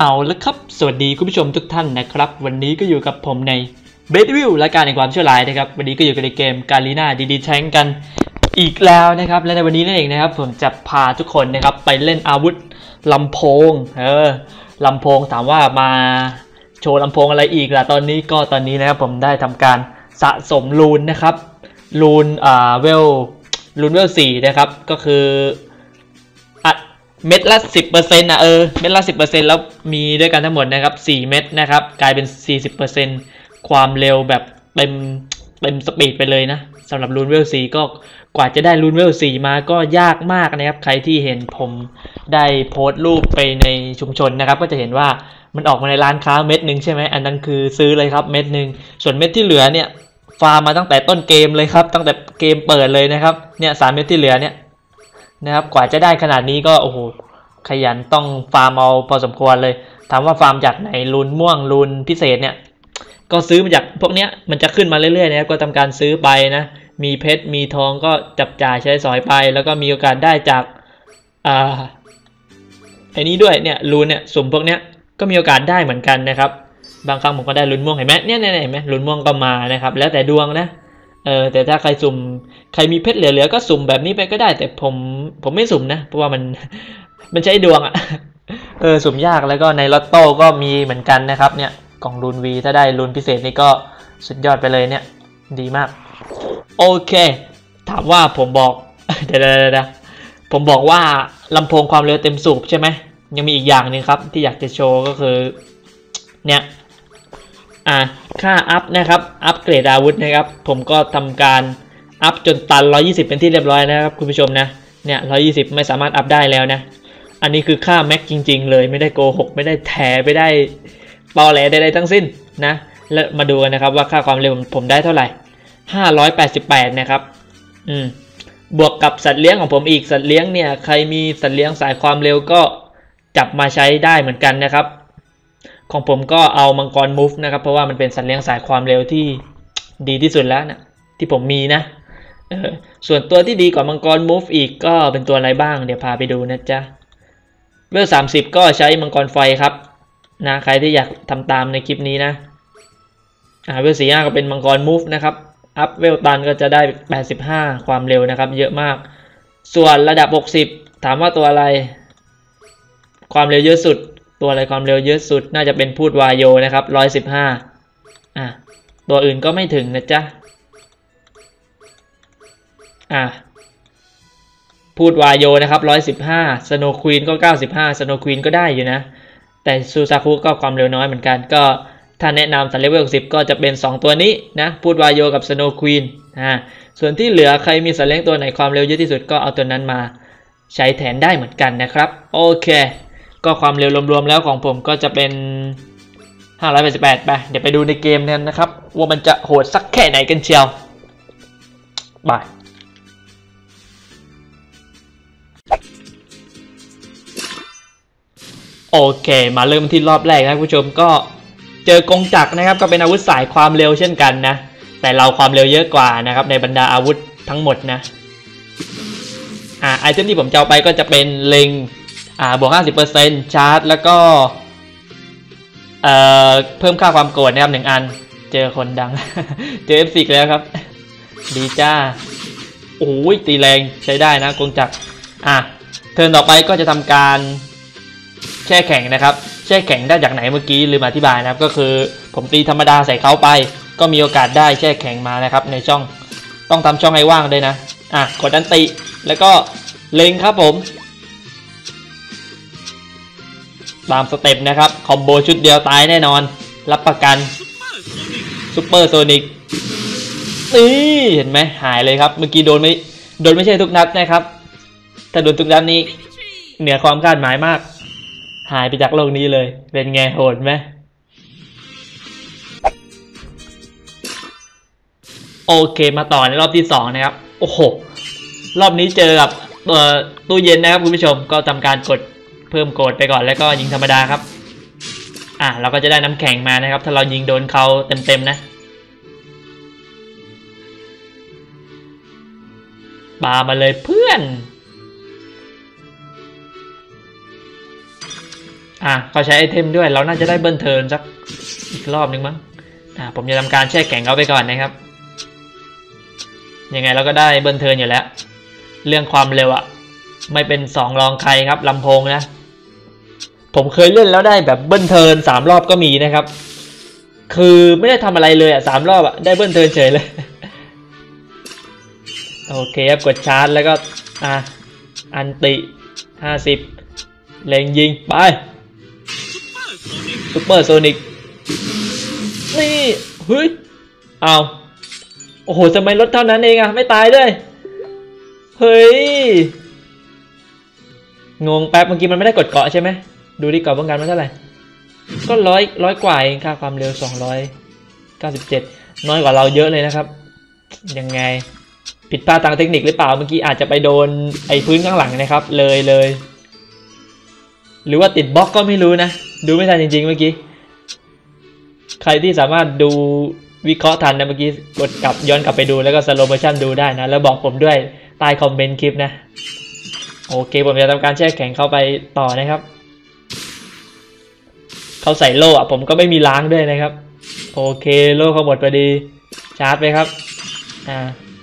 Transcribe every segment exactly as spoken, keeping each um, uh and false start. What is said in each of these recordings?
เอาละครับสวัสดีคุณผู้ชมทุกท่านนะครับวันนี้ก็อยู่กับผมในเบสวิวรายการแห่งความชั่วร้ายนะครับวันนี้ก็อยู่กันในเกมการีนาดีดีแทงกันอีกแล้วนะครับและในวันนี้นั่นเองนะครับผมจะพาทุกคนนะครับไปเล่นอาวุธลำโพงเออลำโพงถามว่ามาโชว์ลำโพงอะไรอีกล่ะตอนนี้ก็ตอนนี้นะครับผมได้ทำการสะสมรูนนะครับรูนอ่าเวลรูนเวลสี่นะครับก็คือเม็ดละ สิบเปอร์เซ็นต์ นะเออเม็ดละ สิบเปอร์เซ็นต์ แล้วมีด้วยกันทั้งหมดนะครับสี่เม็ดนะครับกลายเป็น สี่สิบเปอร์เซ็นต์ ความเร็วแบบเต็มเต็มสปีดไปเลยนะสำหรับรูนเวลสี่ก็กว่าจะได้รูนเวลสี่มาก็ยากมากนะครับใครที่เห็นผมได้โพสต์รูปไปในชุมชนนะครับก็จะเห็นว่ามันออกมาในร้านค้าเม็ดหนึ่งใช่ไหมอันนั้นคือซื้อเลยครับเม็ดหนึ่งส่วนเม็ดที่เหลือเนี่ยฟาร์มมาตั้งแต่ต้นเกมเลยครับตั้งแต่เกมเปิดเลยนะครับเนี่ยสามเม็ดที่เหลือเนี่ยนะครับกว่าจะได้ขนาดนี้ก็โอ้โหขยันต้องฟาร์มเอาพอสมควรเลยถามว่าฟาร์มจากไหนรูนม่วงรูนพิเศษเนี่ยก็ซื้อมาจากพวกเนี้ยมันจะขึ้นมาเรื่อยๆนะครับก็ทำการซื้อไปนะมีเพชรมีทองก็จับจ่ายใช้สอยไปแล้วก็มีโอกาสได้จากอ่าไอ้นี้ด้วยเนี่ยรูนเนี่ยสุ่มพวกเนี้ยก็มีโอกาสได้เหมือนกันนะครับบางครั้งผมก็ได้รูนม่วงเห็นไหมเนี่ยเนี่ยเห็นไหมรูนม่วงก็มานะครับแล้วแต่ดวงนะเออแต่ถ้าใครสุ่มใครมีเพชรเหลือๆก็สุ่มแบบนี้ไปก็ได้แต่ผมผมไม่สุ่มนะเพราะว่ามันมันใช้ดวงอะเออสุ่มยากแล้วก็ในลอตโต้ก็มีเหมือนกันนะครับเนี่ยกล่องรูนวีถ้าได้รูนพิเศษนี่ก็สุดยอดไปเลยเนี่ยดีมากโอเคถามว่าผมบอกเดี๋ยวเดี๋ยวผมบอกว่าลำโพงความเร็วเต็มสูบใช่ไหมยังมีอีกอย่างนึงครับที่อยากจะโชว์ก็คือเนี่ยอ่าค่าอัพนะครับอัพเกรดอาวุธนะครับผมก็ทำการอัพจนตันหนึ่งร้อยยี่สิบเป็นที่เรียบร้อยนะครับคุณผู้ชมนะเนี่ยหนึ่งร้อยยี่สิบไม่สามารถอัพได้แล้วนะอันนี้คือค่าแม็กจริงๆเลยไม่ได้โกหกไม่ได้แถไม่ได้ปอแหลใดๆทั้งสิ้นนะแล้วมาดูกันนะครับว่าค่าความเร็วผมได้เท่าไหร่ห้าร้อยแปดสิบแปดนะครับอืมบวกกับสัตว์เลี้ยงของผมอีกสัตว์เลี้ยงเนี่ยใครมีสัตว์เลี้ยงสายความเร็วก็จับมาใช้ได้เหมือนกันนะครับของผมก็เอามังกรมูฟนะครับเพราะว่ามันเป็นสัตว์เลี้ยงสายความเร็วที่ดีที่สุดแล้วนะที่ผมมีนะเออส่วนตัวที่ดีกว่ามังกรมูฟอีกก็เป็นตัวอะไรบ้างเดี๋ยวพาไปดูนะจ๊ะเวลสามสิบก็ใช้มังกรไฟครับนะใครที่อยากทำตามในคลิปนี้นะอ่าเวลสี่สิบห้าก็เป็นมังกรมูฟนะครับอัพเวลตันก็จะได้แปดสิบห้าความเร็วนะครับเยอะมากส่วนระดับหกสิบถามว่าตัวอะไรความเร็วเยอะสุดตัวอะไรความเร็วเยอะสุดน่าจะเป็นพูดวายโยนะครับหนึ่งร้อยสิบห้าอ่ะตัวอื่นก็ไม่ถึงนะจ๊ะอ่ะพูดวายโยนะครับหนึ่งร้อยสิบห้าสโนว์ควีนก็เก้าสิบห้าสโนว์ควีนก็ได้อยู่นะแต่ซูซาคุก็ความเร็วน้อยเหมือนกันก็ถ้าแนะนำสัตว์เลเวลสิบก็จะเป็นสองตัวนี้นะพูดวายโยกับสโนว์ควีนอ่าส่วนที่เหลือใครมีสัตว์เลี้ยงตัวไหนความเร็วเยอะที่สุดก็เอาตัวนั้นมาใช้แทนได้เหมือนกันนะครับโอเคก็ความเร็วรวมๆแล้วของผมก็จะเป็นห้าร้อยแปดสิบแปดไปเดี๋ยวไปดูในเกมกันนะครับว่ามันจะโหดสักแค่ไหนกันเชียวบายโอเคมาเริ่มที่รอบแรกนะคุณผู้ชมก็เจอกงจักรนะครับก็เป็นอาวุธสายความเร็วเช่นกันนะแต่เราความเร็วเยอะกว่านะครับในบรรดาอาวุธทั้งหมดนะอ่าไอเทมที่ผมจะเอาไปก็จะเป็นเล็งอ่าบวก ห้าสิบเปอร์เซ็นต์ ชาร์จแล้วก็เอ่อเพิ่มค่าความโกรธนะครับหนึ่งอันเจอคนดัง เจอ เอฟ ซี แล้วครับดีจ้าโอ้ยตีแรงใช้ได้นะกงจักรอ่ะเทิร์นต่อไปก็จะทำการแช่แข็งนะครับแช่แข็งได้จากไหนเมื่อกี้ลืมอธิบายนะครับก็คือผมตีธรรมดาใส่เขาไปก็มีโอกาสได้แช่แข็งมานะครับในช่องต้องทำช่องให้ว่างด้วยนะอ่ะกดอันติแล้วก็เล็งครับผมตามสเต็ปนะครับคอมโบชุดเดียวตายแน่นอนรับประกันซุปเปอร์โซนิกนี่เห็นไหมหายเลยครับเมื่อกี้โดนไม่โดนไม่ใช่ทุกนัดนะครับถ้าโดนทุกนัดนี้เหนือความคาดหมายมากหายไปจากโลกนี้เลยเป็นไงโหดไหมโอเคมาต่อในรอบที่สองนะครับโอ้โหรอบนี้เจอกับตัวตู้เย็นนะครับคุณผู้ชมก็ทำการกดเพิ่มโกรธไปก่อนแล้วก็ยิงธรรมดาครับอ่ะเราก็จะได้น้ำแข็งมานะครับถ้าเรายิงโดนเขาเต็มๆนะปามาเลยเพื่อนอ่ะเขาใช้ไอเทมด้วยเราน่าจะได้เบิร์นเทิร์นสักอีกรอบนึงมั้งอ่ะผมจะทำการแช่แข็งเขาไปก่อนนะครับยังไงเราก็ได้เบิร์นเทิร์นอยู่แล้วเรื่องความเร็วอะไม่เป็นสองรองใครครับลำโพงนะผมเคยเล่นแล้วได้แบบเบิร์นเทิร์นสามรอบก็มีนะครับคือไม่ได้ทำอะไรเลยอ่ะสามรอบอ่ะได้เบิร์นเทิร์นเฉยเลยโอเคครับกดชาร์จแล้วก็อ่ะอันติห้าสิบเล็งยิงไปซุปเปอร์โซนิกนี่เฮ้ยเอาโอ้โหทำไมลดเท่านั้นเองอ่ะไม่ตายด้วยเฮ้ยงงแป๊บเมื่อกี้มันไม่ได้กดเกาะใช่ไหมดูดิเกาะป้องกันมันเท่าไหร่ก็ร้อยร้อยกว่าเองค่าความเร็วสองร้อยเก้าสิบเจ็ดน้อยกว่าเราเยอะเลยนะครับยังไงผิดพลาดทางเทคนิคหรือเปล่าเมื่อกี้อาจจะไปโดนไอ้พื้นข้างหลังนะครับเลยเลยหรือว่าติดบล็อกก็ไม่รู้นะดูไม่ทันจริงๆเมื่อกี้ใครที่สามารถดูวิเคราะห์ทันนะเมื่อกี้กดกลับย้อนกลับไปดูแล้วก็สโลว์โมชั่นดูได้นะแล้วบอกผมด้วยใต้คอมเมนต์คลิปนะโอเคผมจะทำการแช่แข็งเข้าไปต่อนะครับเขาใส่โล่อะผมก็ไม่มีล้างด้วยนะครับโอเคโล่เขาหมดพอดีชาร์จไปครับอ่า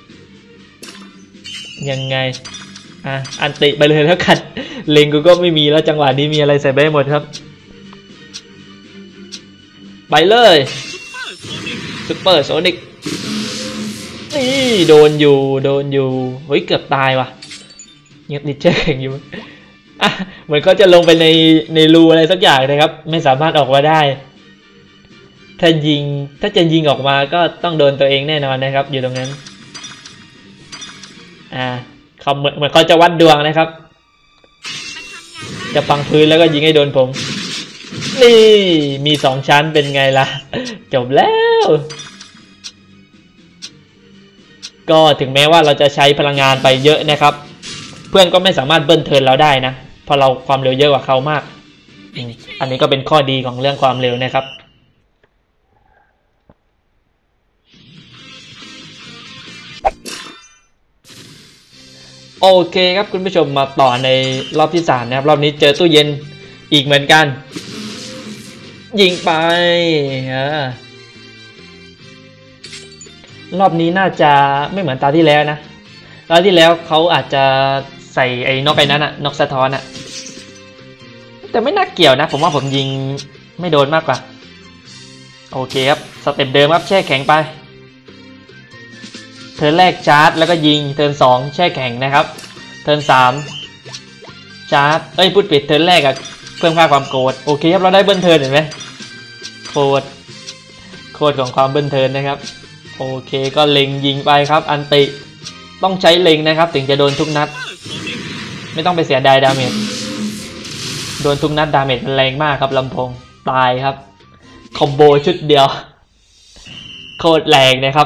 ยังไงอ่ะอันติไปเลยแล้วกันเล็งกูก็ไม่มีแล้วจังหวะนี้มีอะไรใส่ไปหมดครับไปเลยซุปเปอร์โซนิกนี่โดนอยู่โดนอยู่เฮ้ยเกือบตายว่ะยังติดเชือกแข็งอยู่อ่ะเหมือนเขาจะลงไปในในรูอะไรสักอย่างนะครับไม่สามารถออกมาได้ถ้ายิงถ้าจะยิงออกมาก็ต้องโดนตัวเองแน่นอนนะครับอยู่ตรงนั้นอ่าเขาเหมือนเหมือนเขาจะวัดดวงนะครับจะปังพื้นแล้วก็ยิงให้โดนผมนี่มีสองชั้นเป็นไงล่ะจบแล้วก็ถึงแม้ว่าเราจะใช้พลังงานไปเยอะนะครับเพื่อนก็ไม่สามารถเบิ้ลเทิร์นเราได้นะเพราะเราความเร็วเยอะกว่าเขามากอันนี้ก็เป็นข้อดีของเรื่องความเร็วนะครับโอเคครับคุณผู้ชมมาต่อในรอบที่สามนะครับรอบนี้เจอตู้เย็นอีกเหมือนกันยิงไปรอบนี้น่าจะไม่เหมือนตาที่แล้วนะตาที่แล้วเขาอาจจะใส่ไอ้นกไอ้นั้นอะนกสะท้อนอะแต่ไม่น่าเกี่ยวนะผมว่าผมยิงไม่โดนมากกว่าโอเคครับสเต็ปเดิมครับแช่แข็งไปเทิร์นแรกชาร์จแล้วก็ยิงเทิร์นสองแช่แข็งนะครับเทิร์นสามชาร์จเอ้ยพูดผิดเทิร์นแรกอะเพิ่มค่าความโกรธโอเคครับเราได้เบิ้ลเทิร์นเห็นไหมโคตรโคตรของความเบิ้ลเทิร์นนะครับโอเคก็เล็งยิงไปครับอันติต้องใช้เล็งนะครับถึงจะโดนทุกนัดไม่ต้องไปเสียดายดาเมจโดนทุกนัดดาเมจมันแรงมากครับลำโพงตายครับคอมโบชุดเดียวโคตรแรงนะครับ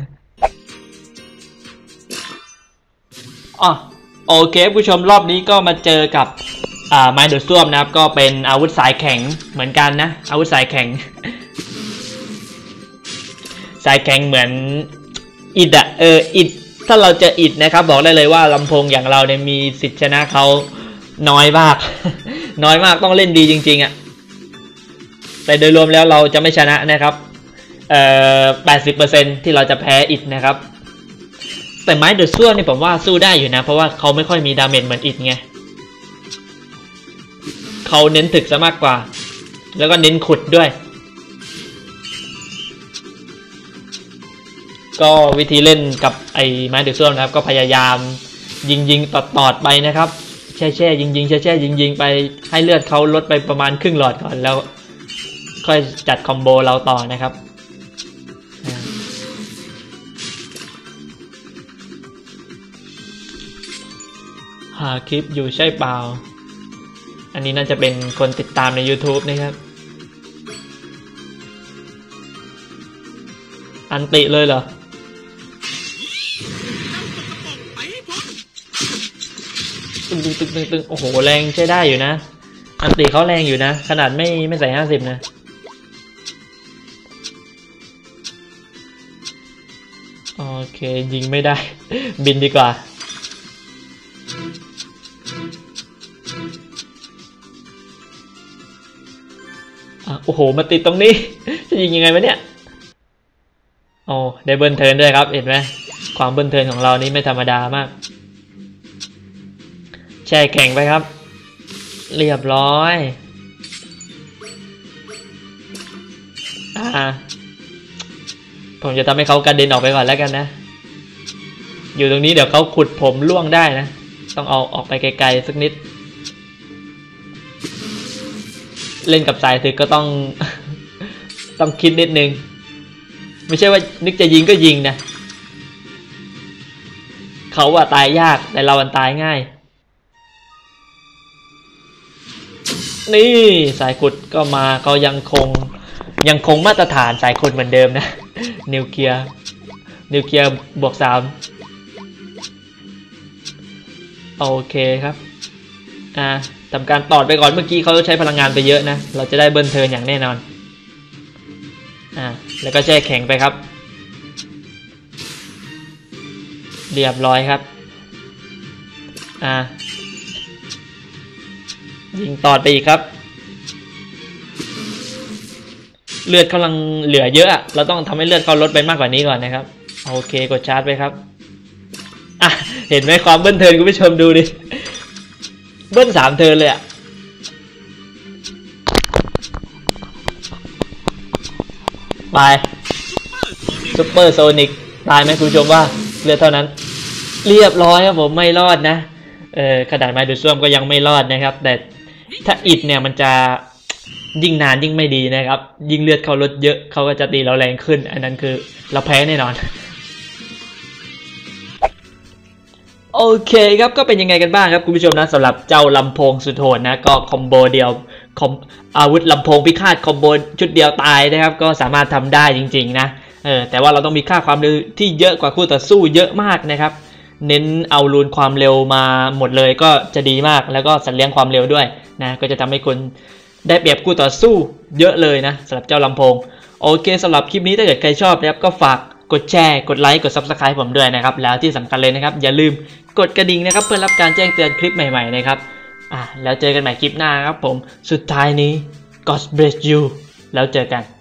อ๋อโอเคผู้ชมรอบนี้ก็มาเจอกับอ่าไม้ดูดซ่วมนะครับก็เป็นอาวุธสายแข็งเหมือนกันนะอาวุธสายแข็งสายแข็งเหมือนอิดอะเอออิดถ้าเราเจออิดนะครับบอกได้เลยว่าลำโพงอย่างเราเนี่ยมีสิทธิ์ชนะเขาน้อยมาก น้อยมากต้องเล่นดีจริงๆอะแต่โดยรวมแล้วเราจะไม่ชนะนะครับเอ่อ แปดสิบเปอร์เซ็นต์ ที่เราจะแพ้อิดนะครับแต่ไม้ดูดซ่วมนี่ผมว่าสู้ได้อยู่นะเพราะว่าเขาไม่ค่อยมีดาเมจเหมือนอิดไงเขาเน้นถึกซะมากกว่าแล้วก็เน้นขุดด้วยก็วิธีเล่นกับไอ้ไม้ดูดซ่วมนะครับก็พยายามยิงยิงตอดตอดไปนะครับแช่แช่ยิงยิงแช่แช่ยิงยิงไปให้เลือดเขาลดไปประมาณครึ่งหลอดก่อนแล้วค่อยจัดคอมโบเราต่อนะครับหาคลิปอยู่ใช่เปล่าอันนี้น่าจะเป็นคนติดตามใน YouTube นะครับอันติเลยเหรอตึงตึงตึงตึงตึงโอ้โหแรงใช้ได้อยู่นะอันติเขาแรงอยู่นะขนาดไม่ไม่ใส่ห้าสิบนะโอเคยิงไม่ได้ บินดีกว่าโอ้โหมาติดตรงนี้จะยิงยังไงวะเนี่ยโอ้ได้เบิร์นเทิร์นด้วยครับเห็นไหมความเบิร์นเทิร์นของเรานี้ไม่ธรรมดามากแช่แข็งไปครับเรียบร้อยอ่าผมจะทำให้เขากระเด็นออกไปก่อนแล้วกันนะอยู่ตรงนี้เดี๋ยวเขาขุดผมล่วงได้นะต้องเอาออกไปไกลๆสักนิดเล่นกับสายถึกก็ต้อง ต้องคิดนิดนึงไม่ใช่ว่านึกจะยิงก็ยิงนะเขาว่าตายยากแต่เราอันตายง่ายนี่สายขุดก็มาเขายังคงยังคงมาตรฐานสายขุดเหมือนเดิมนะนิวเคลียร์นิวเคลียร์บวกสามโอเคครับอ่าทำการตอดไปก่อนเมื่อกี้เขาใช้พลังงานไปเยอะนะเราจะได้เบิร์นเทิร์นอย่างแน่นอนอ่าแล้วก็แช่แข็งไปครับเรียบร้อยครับอ่ายิงตอดไปอีกครับเลือดกำลังเหลือเยอะเราต้องทำให้เลือดเขาลดไปมากกว่านี้ก่อนนะครับโอเคกดชาร์จไปครับอ่ะเห็นไหมความเบิ้ลเทิร์นคุณผู้ชมดูดิเบิ้ลสามเทิร์นเลยอะไปซุปเปอร์โซนิกตายไหมคุณผู้ชมว่าเลือดเท่านั้นเรียบร้อยครับผมไม่รอดนะเออขนาดไม้ดูดซ่วมก็ยังไม่รอดนะครับแต่ถ้าอิดเนี่ยมันจะยิ่งนานยิ่งไม่ดีนะครับยิ่งเลือดเขาลดเยอะเขาก็จะตีเราแรงขึ้นอันนั้นคือเราแพ้แน่นอนโอเคครับก็เป็นยังไงกันบ้างครับคุณผู้ชมนะสำหรับเจ้าลำโพงสุดโหดนะก็คอมโบเดียวคอมอาวุธลำโพงพิฆาตคอมโบชุดเดียวตายนะครับก็สามารถทำได้จริงๆนะเออแต่ว่าเราต้องมีค่าความเร็วที่เยอะกว่าคู่ต่อสู้เยอะมากนะครับเน้นเอารูนความเร็วมาหมดเลยก็จะดีมากแล้วก็สัตว์เลี้ยงความเร็วด้วยนะก็จะทำให้คุณได้เปรียบคู่ต่อสู้เยอะเลยนะสำหรับเจ้าลำโพงโอเคสำหรับคลิปนี้ถ้าเกิดใครชอบนะครับก็ฝากกดแชร์กดไลค์กด ซับสไครบ์ ผมด้วยนะครับแล้วที่สำคัญเลยนะครับอย่าลืมกดกระดิ่งนะครับเพื่อรับการแจ้งเตือนคลิปใหม่ๆนะครับอ่ะแล้วเจอกันใหม่คลิปหน้าครับผมสุดท้ายนี้ God bless you แล้วเจอกัน